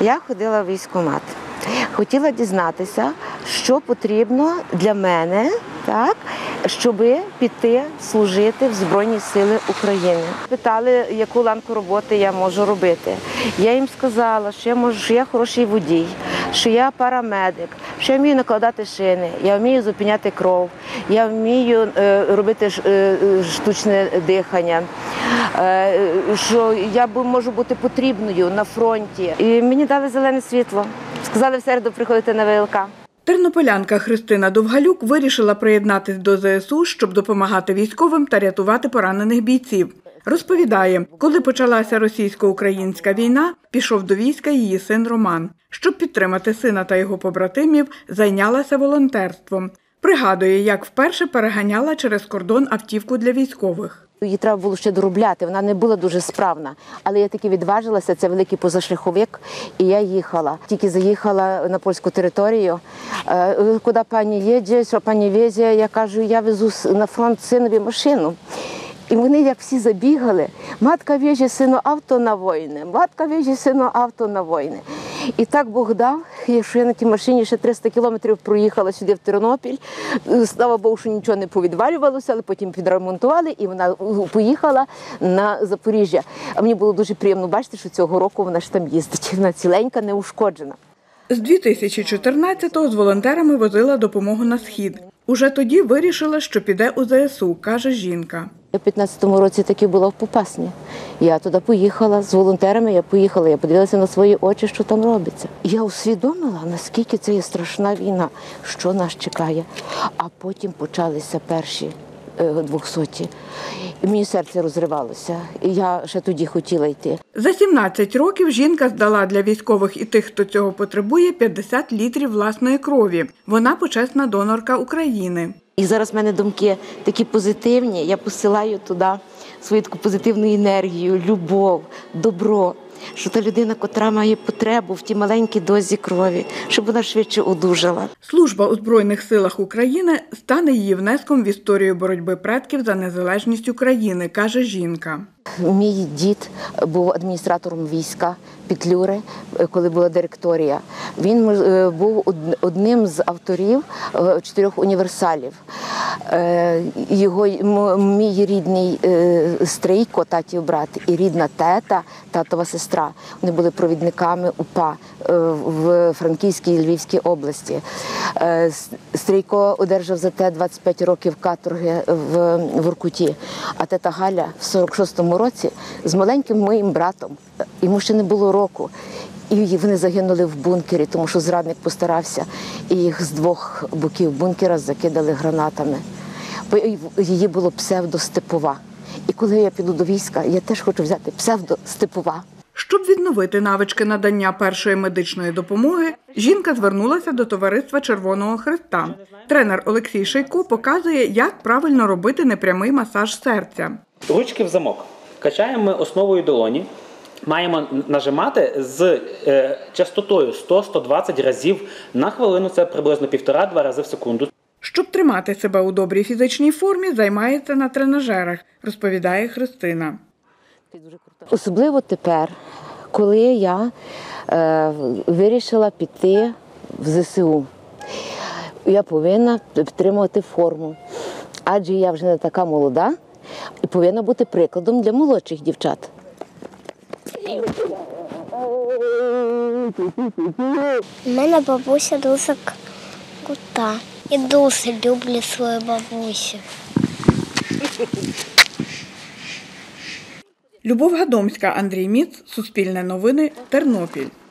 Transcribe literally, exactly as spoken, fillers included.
Я ходила в військкомат. Хотіла дізнатися, що потрібно для мене, так, щоб піти служити в Збройні Сили України. Питали, яку ланку роботи я можу робити. Я їм сказала, що я, можу, що я хороший водій, що я парамедик, що я вмію накладати шини, я вмію зупиняти кров, я вмію е, робити е, штучне дихання, е, що я можу бути потрібною на фронті. І мені дали зелене світло. Сказали в середу приходити на ВЛК. Тернополянка Христина Довгалюк вирішила приєднатись до зе ес у, щоб допомагати військовим та рятувати поранених бійців. Розповідає, коли почалася російсько-українська війна, пішов до війська її син Роман. Щоб підтримати сина та його побратимів, зайнялася волонтерством. Пригадує, як вперше переганяла через кордон автівку для військових. Її треба було ще доробляти, вона не була дуже справна. Але я таки відважилася, це великий позашляховик, і я їхала. Тільки заїхала на польську територію. Куди пані їде, що пані везе, я кажу, я везу на фронт синові машину. І вони, як всі забігали, матка везе сину авто на війни, матка везе сину авто на війни. І так Бог дав, що я на тій машині ще триста кілометрів проїхала сюди в Тернопіль. Слава Богу, що нічого не повідвалювалося, але потім підремонтували і вона поїхала на Запоріжжя. А мені було дуже приємно бачити, що цього року вона ж там їздить. Вона ціленька, неушкоджена. З дві тисячі чотирнадцятого з волонтерами возила допомогу на Схід. Уже тоді вирішила, що піде у зе ес у, каже жінка. Я в п'ятнадцятому році таки була в Попасні. Я туди поїхала з волонтерами, я поїхала, я подивилася на свої очі, що там робиться. Я усвідомила, наскільки це є страшна війна, що нас чекає. А потім почалися перші двохсоті. І мені серце розривалося. І я ще тоді хотіла йти. За сімнадцять років жінка здала для військових і тих, хто цього потребує, п'ятдесят літрів власної крові. Вона почесна донорка України. І зараз в мене думки такі позитивні. Я посилаю туди свою таку позитивну енергію, любов, добро. Що та людина, котра має потребу в тій маленькій дозі крові, щоб вона швидше одужала. Служба у Збройних силах України стане її внеском в історію боротьби предків за незалежність України, каже жінка. Мій дід був адміністратором війська Петлюри, коли була директорія. Він був одним з авторів чотирьох універсалів. Його, мій рідний Стрийко, татів брат, і рідна тета, татова сестра, вони були провідниками УПА в Франківській і Львівській області. Стрийко одержав за те двадцять п'ять років каторги в Воркуті, а тета Галя в сорок шостому році з маленьким моїм братом, йому ще не було року, і вони загинули в бункері, тому що зрадник постарався, і їх з двох боків бункера закидали гранатами. Її було псевдо-Степова. І коли я піду до війська, я теж хочу взяти псевдо-Степова. Щоб відновити навички надання першої медичної допомоги, жінка звернулася до товариства Червоного Хреста. Тренер Олексій Шейко показує, як правильно робити непрямий масаж серця. Ручки в замок. Качаємо ми основою долоні. Маємо нажимати з е, частотою сто - сто двадцять разів на хвилину, це приблизно півтора-два рази в секунду. Щоб тримати себе у добрій фізичній формі, займається на тренажерах, розповідає Христина. Особливо тепер, коли я е, вирішила піти в зе ес у. Я повинна підтримувати форму, адже я вже не така молода і повинна бути прикладом для молодших дівчат. У мене бабуся дуже крута. Я дуже люблю свою бабусю. Любов Гадомська, Андрій Міц, Суспільне новини, Тернопіль.